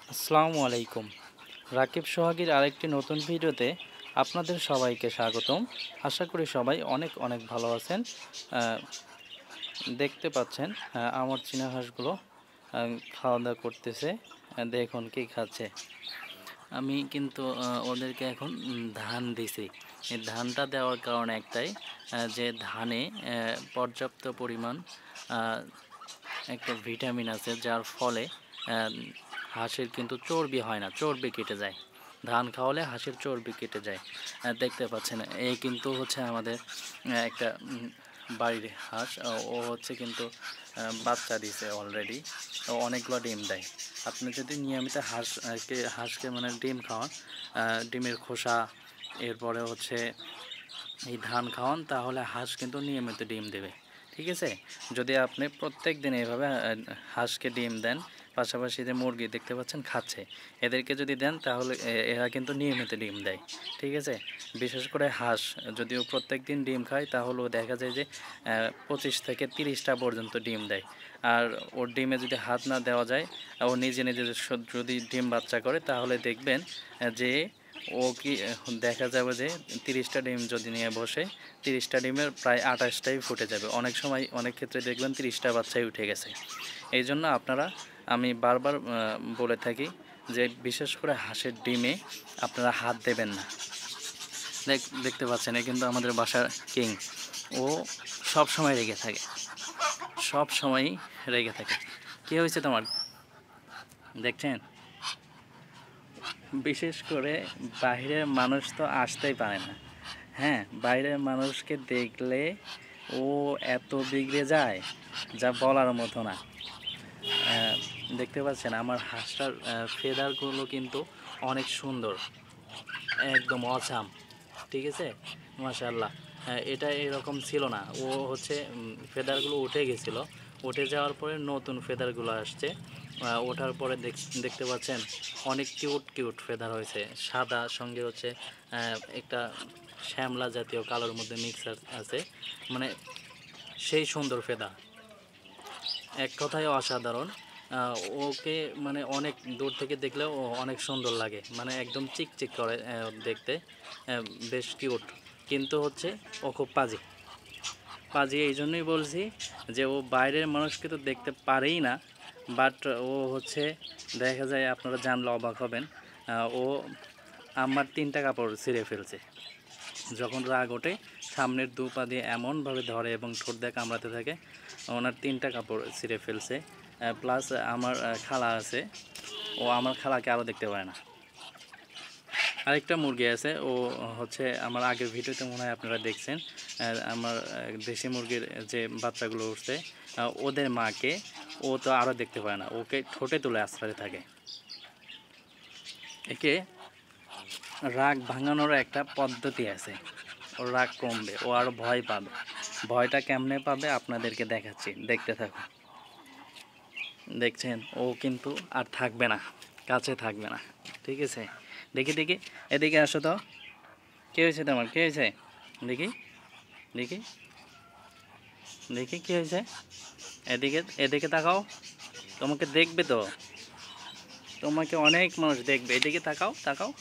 আসসালামু আলাইকুম। রাকিব সোহাগীর আরেকটি নতুন ভিডিওতে আপনাদের সবাইকে স্বাগতম। আশা করি সবাই অনেক অনেক ভালো আছেন। দেখতে পাচ্ছেন আমার চীনা হাঁসগুলো খাওয়া দাওয়া করতেছে। দেখুন কি খাচ্ছে। আমি কিন্তু ওদেরকে এখন ধান দিছি। এই ধানটা দেওয়ার কারণ একটাই, যে ধানে পর্যাপ্ত পরিমাণ একটা ভিটামিন আছে, যার ফলে হাঁসের কিন্তু চর্বি হয় না, চর্বি কেটে যায়। ধান খাওয়ালে হাঁসের চর্বি কেটে যায়। দেখতে পাচ্ছেন এই কিন্তু হচ্ছে আমাদের একটা বাড়ির হাঁস। ও হচ্ছে কিন্তু বাচ্চা দিছে অলরেডি। ও অনেকগুলো ডিম দেয়। আপনি যদি নিয়মিত হাঁসকে মানে ডিম খাওয়ান, ডিমের খোসা, এরপরে হচ্ছে এই ধান খাওয়ান, তাহলে হাঁস কিন্তু নিয়মিত ডিম দেবে। ঠিক আছে? যদি আপনি প্রত্যেক দিন এইভাবে হাঁসকে ডিম দেন, পাশাপাশি যে মুরগি দেখতে পাচ্ছেন খাচ্ছে, এদেরকে যদি দেন তাহলে এরা কিন্তু নিয়মিত ডিম দেয়। ঠিক আছে? বিশেষ করে হাঁস যদিও প্রত্যেক দিন ডিম খায়, তাহলেও দেখা যায় যে 25 থেকে 30টা পর্যন্ত ডিম দেয়। আর ওর ডিমে যদি হাত না দেওয়া যায়, ও নিজে নিজে যদি ডিম বাচ্চা করে, তাহলে দেখবেন যে ও কি দেখা যাবে যে 30টা ডিম যদি নিয়ে বসে, 30টা ডিমের প্রায় 28টাই ফুটে যাবে। অনেক সময় অনেক ক্ষেত্রে দেখবেন 30টা বাচ্চাই উঠে গেছে। এই জন্য আমি বারবার বলে থাকি যে বিশেষ করে হাঁসের ডিমে আপনারা হাত দেবেন না। দেখতে পাচ্ছেন এ কিন্তু আমাদের বাসার কিং। ও সব সময় রেগে থাকে, সব সময়ই রেগে থাকে। কী হয়েছে তোমার? দেখছেন, বিশেষ করে বাইরের মানুষ তো আসতেই পারে না। হ্যাঁ, বাইরের মানুষকে দেখলে ও এত বিগড়ে যায়, যা বলার মতো না। দেখতে পাচ্ছেন আমার হাঁসটার ফেদারগুলো কিন্তু অনেক সুন্দর, একদম অসাম। ঠিক আছে? মাশাআল্লাহ। এটা এরকম ছিল না। ও হচ্ছে ফেদারগুলো উঠে গেছিলো। উঠে যাওয়ার পরে নতুন ফেদারগুলো আসছে। ওঠার পরে দেখতে পাচ্ছেন অনেক কিউট কিউট ফেদার হয়েছে। সাদা সঙ্গে হচ্ছে একটা শ্যামলা জাতীয় কালোর মধ্যে মিক্সার আছে। মানে সেই সুন্দর ফেদা, এক কথায় অসাধারণ। ওকে মানে অনেক দূর থেকে দেখলেও অনেক সুন্দর লাগে, মানে একদম চিকচিক করে দেখতে, বেশ কিউট। কিন্তু হচ্ছে ও খুব পাজি। পাজি এই জন্যই বলছি যে ও বাইরের মানুষকে তো দেখতে পারেই না, বাট ও হচ্ছে দেখা যায়, আপনারা জানলে অবাক হবেন, ও আমার 3টা কাপড় ছিঁড়ে ফেলছে। যখন রাগ ওঠে সামনের 2 পা দিয়ে এমনভাবে ধরে এবং ঠোঁট দিয়ে কামড়াতে থাকে। ওনার 3টা কাপড় ছিঁড়ে ফেলছে। প্লাস আমার খালা আছে, ও আমার খালাকে আরও দেখতে পায় না। আরেকটা মুরগি আছে, ও হচ্ছে আমার আগের ভিডিওতে মনে হয় আপনারা দেখছেন, আমার দেশি মুরগির যে বাচ্চাগুলো উঠছে, ওদের মাকে ও তো আরও দেখতে পায় না, ওকে ঠোঁটে তুলে আশ্রয় থাকে। একে রাগ ভাঙানোর একটা পদ্ধতি আছে। ওর রাগ কমবে, ও আরও ভয় পাবে। ভয়টা কেমনে পাবে আপনাদেরকে দেখাচ্ছি, দেখতে থাকুন। দেখছেন ও কিন্তু আর থাকবে না, কাছে থাকবে না। ঠিক আছে? দেখি দেখি, এদিকে আসো তো। কী হয়েছে তোমার? কী হয়েছে? দেখি দেখি দেখি কী হয়েছে। এদিকে এদিকে তাকাও, তোমাকে দেখবে তো, তোমাকে অনেক মানুষ দেখবে। এদিকে তাকাও তাকাও।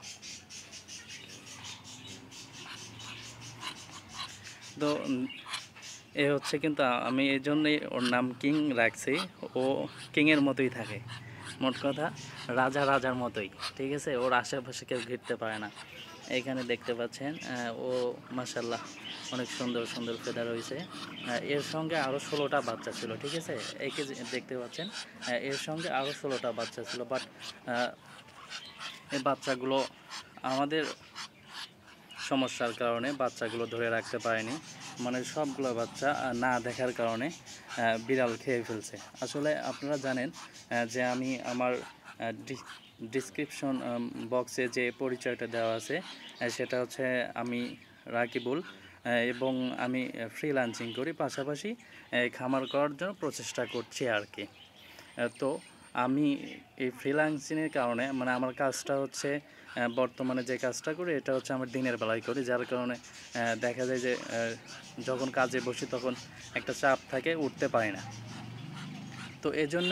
তো এ হচ্ছে কিন্তু আমি এই জন্যই ওর নাম কিং রাখছি। ও কিংয়ের মতোই থাকে, মোট কথা রাজা রাজার মতোই। ঠিক আছে? ওর আশেপাশে কেউ ঘিরতে পারে না। এখানে দেখতে পাচ্ছেন ও মাশাল্লাহ অনেক সুন্দর সুন্দর ফেদার হয়েছে। এর সঙ্গে আরও 16টা বাচ্চা ছিল। ঠিক আছে? একে দেখতে পাচ্ছেন, এর সঙ্গে আরও 16টা বাচ্চা ছিল, বাট এই বাচ্চাগুলো আমাদের সমস্যার কারণে বাচ্চাগুলো ধরে রাখতে পারেনি। মানে সবগুলো বাচ্চা না দেখার কারণে বিড়াল খেয়ে ফেলছে। আসলে আপনারা জানেন যে আমি আমার ডিসক্রিপশন বক্সে যে পরিচয়টা দেওয়া আছে, সেটা হচ্ছে আমি রাকিবুল, এবং আমি ফ্রিল্যান্সিং করি, পাশাপাশি খামার করার জন্য প্রচেষ্টা করছি আর কি। তো আমি এই ফ্রিল্যান্সিংয়ের কারণে, মানে আমার কাজটা হচ্ছে বর্তমানে যে কাজটা করি, এটা হচ্ছে আমার দিনের বেলায় করি, যার কারণে দেখা যায় যে যখন কাজে বসি তখন একটা চাপ থাকে, উঠতে পারি না। তো এজন্যই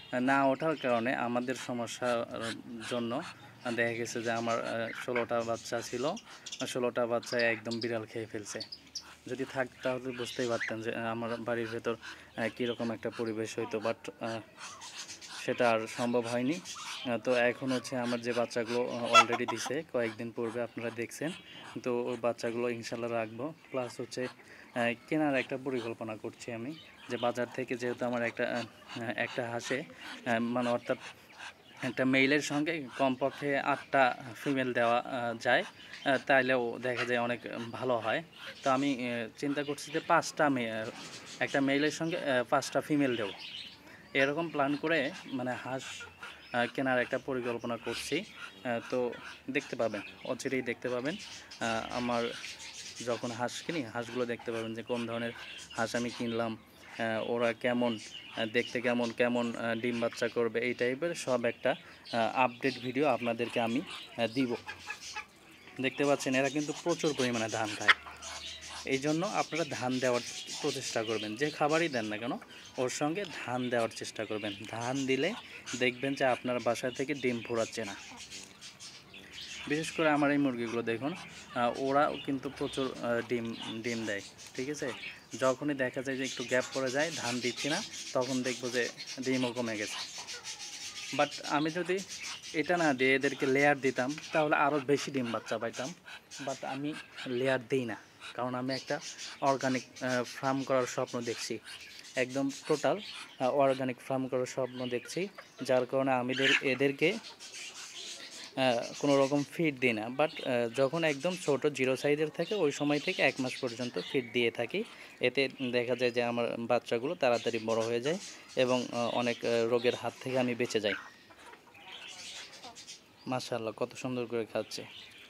না ওঠার কারণে আমাদের সমস্যার জন্য দেখা গেছে যে আমার 16টা বাচ্চা ছিল, 16টা বাচ্চা একদম বিড়াল খেয়ে ফেলছে। যদি থাক তাহলে বুঝতেই পারতেন যে আমার বাড়ির ভেতর কীরকম একটা পরিবেশ হইতো, বাট সেটা আর সম্ভব হয়নি। তো এখন হচ্ছে আমার যে বাচ্চাগুলো অলরেডি দিছে কয়েকদিন পূর্বে আপনারা দেখছেন, তো ওই বাচ্চাগুলো ইনশাল্লাহ রাখবো। প্লাস হচ্ছে কেনার একটা পরিকল্পনা করছি আমি, যে বাজার থেকে যেহেতু আমার একটা হাঁসে মানে অর্থাৎ একটা মেইলের সঙ্গে কমপক্ষে 8টা ফিমেল দেওয়া যায়, তাইলেও দেখা যায় অনেক ভালো হয়। তো আমি চিন্তা করছি যে 5টা একটা মেইলের সঙ্গে 5টা ফিমেল দেবো, এরকম প্ল্যান করে মানে হাঁস কেনার একটা পরিকল্পনা করছি। তো দেখতে পাবেন, অচিরেই দেখতে পাবেন আমার যখন হাঁস কিনি, হাঁসগুলো দেখতে পাবেন যে কোন ধরনের হাঁস আমি কিনলাম, ওরা কেমন দেখতে, কেমন কেমন ডিম বাচ্চা করবে, এই টাইপের সব একটা আপডেট ভিডিও আপনাদেরকে আমি দিব। দেখতে পাচ্ছেন এরা কিন্তু প্রচুর পরিমাণে ধান খায়, এই জন্য আপনারা ধান দেওয়ার প্রচেষ্টা করবেন, যে খাবারই দেন না কেন ওর সঙ্গে ধান দেওয়ার চেষ্টা করবেন। ধান দিলে দেখবেন যে আপনার বাসা থেকে ডিম ফোরাচ্ছে না। বিশেষ করে আমার এই মুরগিগুলো দেখুন, ওরাও কিন্তু প্রচুর ডিম দেয়, ঠিক আছে। যখনই দেখা যায় যে একটু গ্যাপ পড়ে যায়, ধান দিচ্ছি না, তখন দেখবো যে ডিমও কমে গেছে। বাট আমি যদি এটা না দিয়ে এদেরকে লেয়ার দিতাম তাহলে আরও বেশি ডিম বাচ্চা পাইতাম, বাট আমি লেয়ার দিই না, কারণ আমি একটা অর্গানিক ফার্ম করার স্বপ্ন দেখছি, একদম টোটাল অর্গানিক ফার্ম করার স্বপ্ন দেখছি। যার কারণে আমি এদেরকে কোনো রকম ফিড দিই না, বাট যখন একদম ছোট 0 সাইজের থাকে ওই সময় থেকে 1 মাস পর্যন্ত ফিড দিয়ে থাকি। এতে দেখা যায় যে আমার বাচ্চাগুলো তাড়াতাড়ি বড় হয়ে যায় এবং অনেক রোগের হাত থেকে আমি বেঁচে যাই। মাশাআল্লাহ কত সুন্দর করে খাচ্ছে,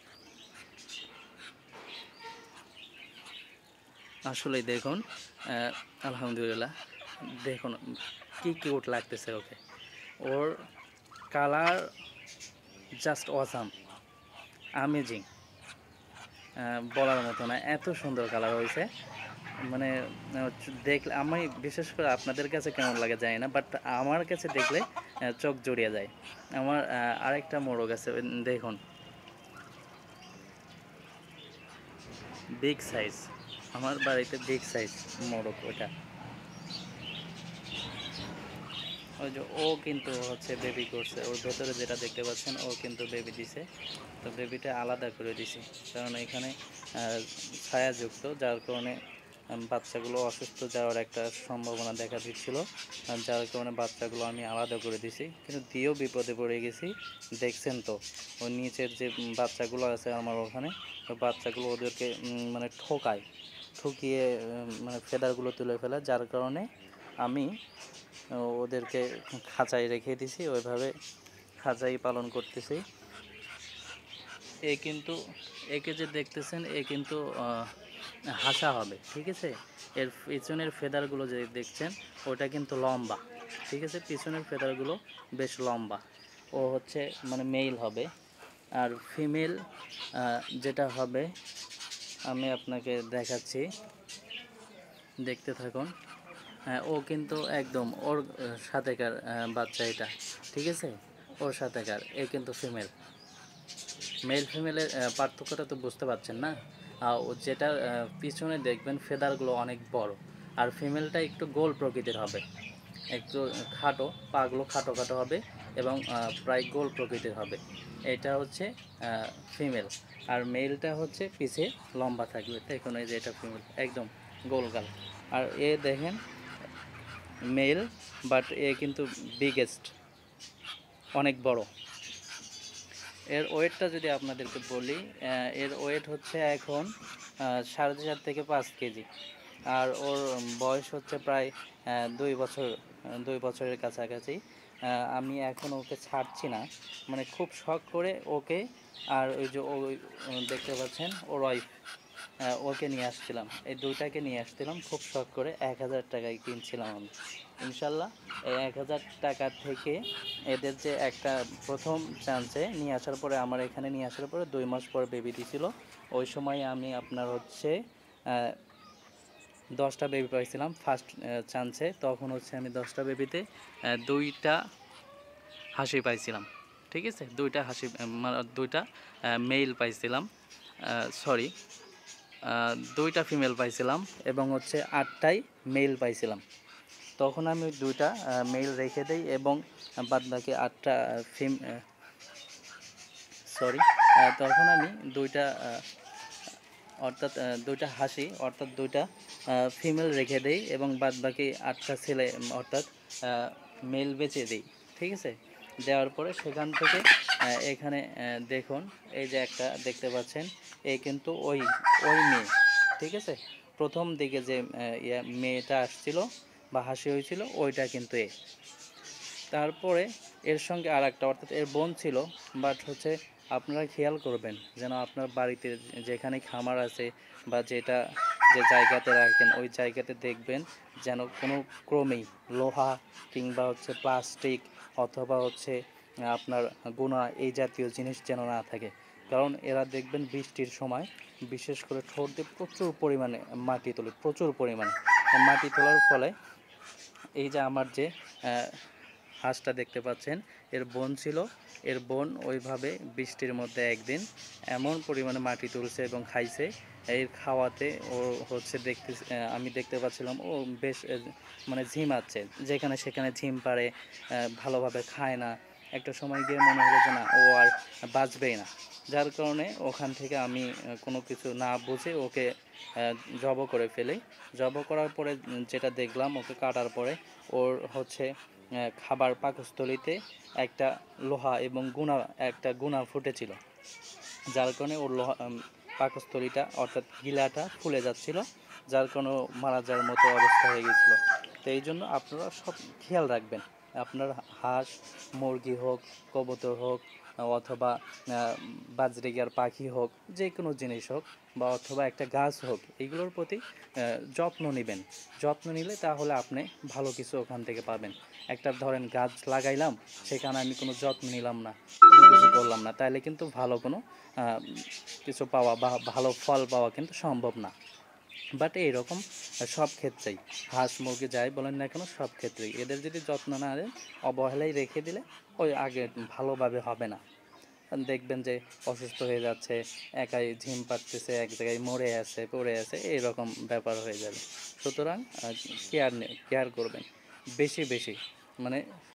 আসলেই দেখুন আলহামদুলিল্লাহ, দেখুন কি কিউট লাগতেছে ওকে, ওর কালার জাস্ট অসাম, আমেজিং, বলার মতো না, এত সুন্দর কালার হয়েছে। মানে দেখলে আমি, বিশেষ করে আপনাদের কাছে কেমন লাগে যায় না, বাট আমার কাছে দেখলে চোখ জড়িয়ে যায়। আমার আরেকটা মোরগ আছে দেখুন, বিগ সাইজ, আমার বাড়িতে বিগ সাইজ মোরগ ওটা। ওই যে ও কিন্তু হচ্ছে বেবি করছে, ওর ভেতরে যেটা দেখতে পাচ্ছেন ও কিন্তু বেবি দিছে। তো বেবিটা আলাদা করে দিছি, কারণ এখানে ছায়াযুক্ত, যার কারণে বাচ্চাগুলো অসুস্থ যাওয়ার একটা সম্ভাবনা দেখা দিচ্ছিল, যার কারণে বাচ্চাগুলো আমি আলাদা করে দিছি। কিন্তু দিয়েও বিপদে পড়ে গেছি, দেখছেন তো ওই নিচের যে বাচ্চাগুলো আছে আমার ওখানে, ওই বাচ্চাগুলো ওদেরকে মানে ঠকিয়ে মানে ফেদারগুলো তুলে ফেলে, যার কারণে আমি ওদেরকে খাঁচায় রেখে দিছি, ওইভাবে খাঁচাই পালন করতেছি। একে যে দেখতেছেন এ কিন্তু হাসা হবে, ঠিক আছে। এর পিছনের ফেদারগুলো যে দেখছেন ওটা কিন্তু লম্বা, ঠিক আছে, পিছনের ফেদারগুলো বেশ লম্বা। ও হচ্ছে মানে মেল হবে, আর ফিমেল যেটা হবে আমি আপনাকে দেখাচ্ছি, দেখতে থাকুন। হ্যাঁ, ও কিন্তু একদম ওর সাথেকার বাচ্চা এটা, ঠিক আছে, ওর সাথেকার, এ কিন্তু ফিমেল। মেল ফিমেলের পার্থক্যটা তো বুঝতে পারছেন না। ও যেটা পিছনে দেখবেন ফেদারগুলো অনেক বড়, আর ফিমেলটা একটু গোল প্রকৃতির হবে, একটু খাটো, পাগুলো খাটো খাটো হবে এবং প্রায় গোল প্রকৃতির হবে। এটা হচ্ছে ফিমেল, আর মেলটা হচ্ছে পিছে লম্বা থাকবে। দেখুন এই যে এটা ফিমেল, একদম গোলগাল। আর এ দেখেন মেল, বাট এ কিন্তু বিগেস্ট, অনেক বড়। এর ওয়েটটা যদি আপনাদেরকে বলি, এর ওয়েট হচ্ছে এখন 4.5 থেকে 5 কেজি, আর ওর বয়স হচ্ছে প্রায় 2 বছর, 2 বছরের কাছাকাছি। আমি এখন ওকে ছাড়ছি না, মানে খুব শখ করে ওকে, আর ওই যে ওই দেখতে পাচ্ছেন ওর ওয়াইফ, ওকে নিয়ে আসছিলাম, এই দুইটাকে নিয়ে আসছিলাম খুব শখ করে, 1000 টাকায় কিনছিলাম আমি। ইনশাল্লাহ এই 1000 টাকা থেকে এদের যে একটা প্রথম চান্সে নিয়ে আসার পরে, আমার এখানে নিয়ে আসার পরে 2 মাস পর বেবি দিছিল, ওই সময় আমি আপনার হচ্ছে 10টা বেবি পাইছিলাম ফার্স্ট চান্সে। তখন হচ্ছে আমি 10টা বেবিতে 2টা হাসি পাইছিলাম, ঠিক আছে, 2টা হাসি, 2টা মেল পাইছিলাম, সরি 2টা ফিমেল পাইছিলাম এবং হচ্ছে 8টাই মেল পাইছিলাম। তখন আমি 2টা মেল রেখে দেই এবং বাদবাকি 8টা সরি তখন আমি 2টা অর্থাৎ 2টা হাসি অর্থাৎ 2টা ফিমেল রেখে দেই এবং বাদবাকি 8টা ছেলে অর্থাৎ মেল বেচে দিই, ঠিক আছে। দেওয়ার পরে সেখান থেকে এখানে দেখুন এই যে একটা দেখতে পাচ্ছেন, এই কিন্তু ওই ওই মেয়ে, ঠিক আছে। প্রথম দিকে যে মেয়েটা আসছিল বা হাসি হয়েছিল ওইটা কিন্তু তারপরে এর সঙ্গে আর একটা অর্থাৎ এর বোন ছিল। বাট হচ্ছে আপনারা খেয়াল করবেন যেন আপনার বাড়িতে যেখানে খামার আছে বা যেটা যে জায়গাতে রাখেন ওই জায়গাতে দেখবেন যেন কোনো ক্রমেই লোহা কিংবা হচ্ছে প্লাস্টিক অথবা হচ্ছে আপনার গুণা এই জাতীয় জিনিস যেন না থাকে। কারণ এরা দেখবেন বৃষ্টির সময় বিশেষ করে ঠোঁট দিয়ে প্রচুর পরিমাণে মাটি তোলে, প্রচুর পরিমাণে মাটি তোলার ফলে এই যে আমার যে হাঁসটা দেখতে পাচ্ছেন এর বোন ছিল, এর বোন ওইভাবে বৃষ্টির মধ্যে একদিন এমন পরিমাণে মাটি তুলছে এবং খাইছে। এর খাওয়াতে ও হচ্ছে আমি দেখতে পাচ্ছিলাম ও বেশ মানে ঝিমাচ্ছে, যেখানে সেখানে ঝিম পারে, ভালোভাবে খায় না। একটা সময় গিয়ে মনে হলো যে না ও আর বাঁচবেই না, যার কারণে ওখান থেকে আমি কোনো কিছু না বুঝে ওকে জবো করে ফেলি। জবো করার পরে যেটা দেখলাম ওকে কাটার পরে ওর হচ্ছে খাবার পাকস্থলীতে একটা লোহা এবং একটা গুণা ফুটেছিল, যার কারণে ওর লোহা পাকস্থলীটা অর্থাৎ গিলাটা ফুলে যাচ্ছিল, যার কারণে মারা যাওয়ার মতো অবস্থা হয়ে গেছিলো। তো এই জন্য আপনারা সব খেয়াল রাখবেন, আপনার হাঁস মুরগি হোক, কবুতর হোক অথবা বাজরিগার পাখি হোক, যে কোনো জিনিস হোক বা অথবা একটা গাছ হোক, এগুলোর প্রতি যত্ন নেবেন। যত্ন নিলে তাহলে আপনি ভালো কিছু ওখান থেকে পাবেন। একটা ধরেন গাছ লাগাইলাম, সেখানে আমি কোনো যত্ন নিলাম না, কোনো কিছু করলাম না, তাহলে কিন্তু ভালো কোনো কিছু পাওয়া বা ভালো ফল পাওয়া কিন্তু সম্ভব না। বাট এইরকম সব ক্ষেত্রেই হাঁস মুরগি যাই বলেন না কেন সব ক্ষেত্রেই এদের যদি যত্ন না নেন, অবহেলায় রেখে দিলে ওই আগে ভালোভাবে হবে না। দেখবেন যে অসুস্থ হয়ে যাচ্ছে, একাই ঝিম পাড়তেছে, এক জায়গায় মরে আছে পড়ে আছে, এইরকম ব্যাপার হয়ে যাবে। সুতরাং কেয়ার করবেন বেশি বেশি, মানে